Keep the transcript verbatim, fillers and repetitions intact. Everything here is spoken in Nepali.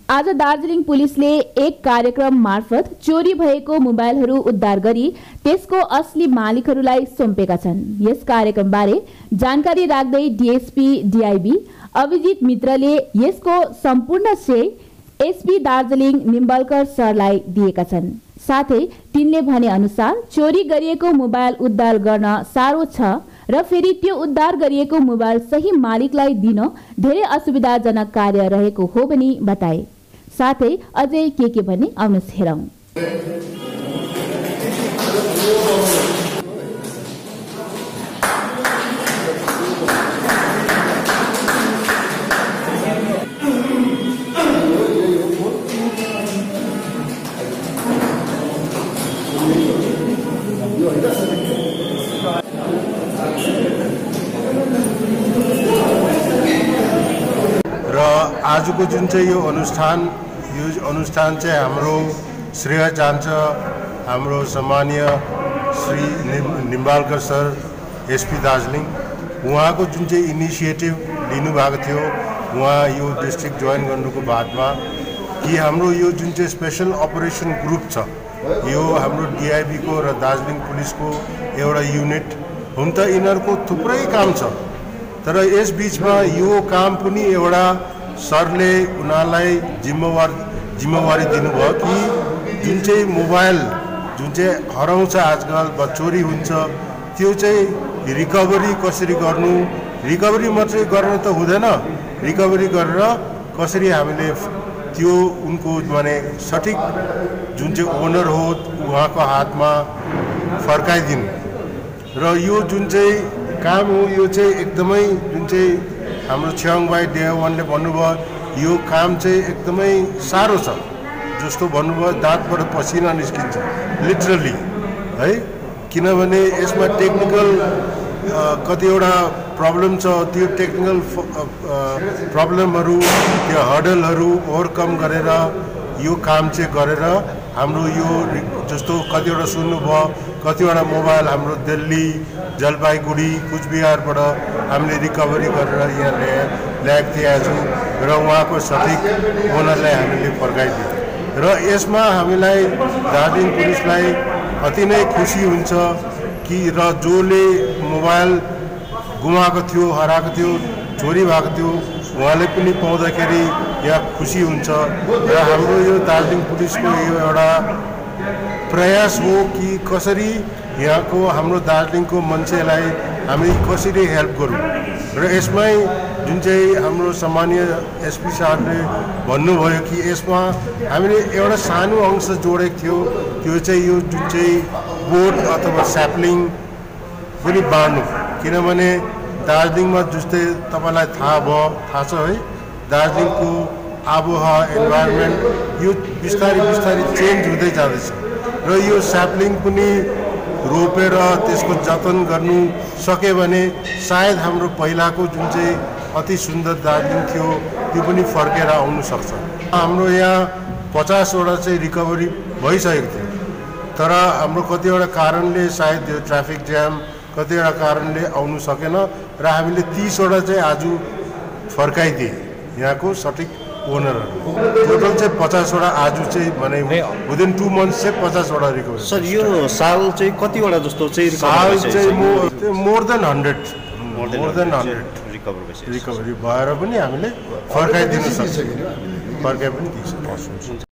आज दार्जिलिङ पुलिसले एक कार्यक्रम मार्फत चोरी भएको मोबाइलहरू उद्धार गरी त्यसको असली मालिकहरूलाई सुम्पेका छन्। यस कार्यक्रमबारे जानकारी राख्दै डीएसपी डीआईबी अभिजित मित्रले यसको सम्पूर्ण श्रेय एसपी दार्जिलिङ निम्बालकर सरलाई दिएका छन्। साथै तिनले भने अनुसार चोरी गरिएको मोबाइल उद्धार गर्न साह्रो छ र फेरि त्यो उद्धार गरिएको मोबाइल सही मालिकलाई दिन धेरै असुविधाजनक कार्य रहेको हो भनी बताए। साथै अझै के के भने आउनुहोस् हेरौं। र आजको जुन चाहिँ यो अनुष्ठान यो अनुष्ठान चाहिँ हाम्रो श्रेय जान्छ हाम्रो सम्मानीय श्री निम्बालकर सर एसपी दार्जिलिङ उहाँको जुन चाहिँ इनिसिएटिभ लिनुभएको थियो उहाँ यो डिस्ट्रिक्ट जोइन गर्नुको बादमा कि हाम्रो यो जुन चाहिँ स्पेशल अपरेसन ग्रुप छ यो हाम्रो डीआईबी को र दार्जिलिङ पुलिसको एउटा युनिट हुन त यिनीहरूको थुप्रै काम छ तर यस बीचमा यो काम पनि एउटा सरले उनीहरूलाई जिम्मेवार जिम्मेवारी दिनुभयो कि जुन चाहिँ मोबाइल जुन चाहिँ हराउँछ आजकल वा चोरी हुन्छ त्यो चाहिँ रिकभरी कसरी गर्नु रिकभरी मात्रै गर्न त हुँदैन रिकभरी गरेर कसरी हामीले त्यो उनको माने सठिक जुन चाहिँ ओनर हो उहाँको हातमा फर्काइदिनु र यो जुन चाहिँ काम हो यो चाहिँ एकदमै जुन चाहिँ हाम्रो छ्याङ भाइ डेवानले भन्नुभयो यो काम चाहिँ एकदमै साह्रो छ जस्तो भन्नुभयो दाँतबाट पसिना निस्किन्छ लिटरली है किनभने यसमा टेक्निकल कतिवटा प्रब्लम छ त्यो टेक्निकल प्रब्लमहरू त्यो हर्डलहरू ओभरकम गरेर यो काम चाहिँ गरेर हाम्रो यो जस्तो कतिवटा सुन्नुभयो कतिवटा मोबाइल हाम्रो दिल्ली जलपाइगुडी कुचबिहारबाट हामीले रिकभरी गरेर यहाँ ल्याए ल्याएको थिए आज र उहाँको सठिक ओनरलाई हामीले फर्काइदियो र यसमा हामीलाई दार्जिलिङ पुलिसलाई अति नै खुसी हुन्छ कि र जसले मोबाइल गुमाएको थियो हराएको थियो चोरी भएको थियो उहाँले पनि पाउँदाखेरि यहाँ खुसी हुन्छ र हाम्रो यो दार्जिलिङ पुलिसको यो एउटा प्रयास हो कि कसरी यहाँको हाम्रो दार्जिलिङको मान्छेलाई हामी कसरी हेल्प गरौँ र यसमै जुन चाहिँ हाम्रो सम्मानीय एसपी साहबले भन्नुभयो कि यसमा हामीले एउटा सानो अंश जोडेको थियो त्यो चाहिँ यो जुन चाहिँ बोट अथवा स्याप्लिङ पनि बाँड्नु किनभने दार्जिलिङमा जस्तै तपाईँलाई थाहा भयो थाहा छ है दार्जिलिङको आबोहवा इन्भाइरोमेन्ट यो बिस्तारै बिस्तारै चेन्ज हुँदै जाँदैछ र यो स्याप्लिङ पनि रोपेर त्यसको जतन गर्नु सक्यो भने सायद हाम्रो पहिलाको जुन चाहिँ अति सुन्दर दार्जिलिङ थियो त्यो पनि फर्केर आउन सक्छ। हाम्रो यहाँ पचासवटा चाहिँ रिकभरी भइसकेको थियो तर हाम्रो कतिवटा कारणले सायद यो ट्राफिक जाम कतिवटा कारणले आउनु सकेन र हामीले तीसवटा चाहिँ आज फर्काइदिए यहाँको सठिक ओनरहरू टोटल चाहिँ पचासवटा आज चाहिँ भने विदिन टू मन्थ्स चाहिँ पचासवटा रिकभरी। सर यो साल चाहिँ कतिवटा जस्तो चाहिँ साल चाहिँ more than hundred more than hundred recover recovery भएर पनि हामीले फर्काइदिन सक्छौँ फर्काइ पनि दिन्छौँ।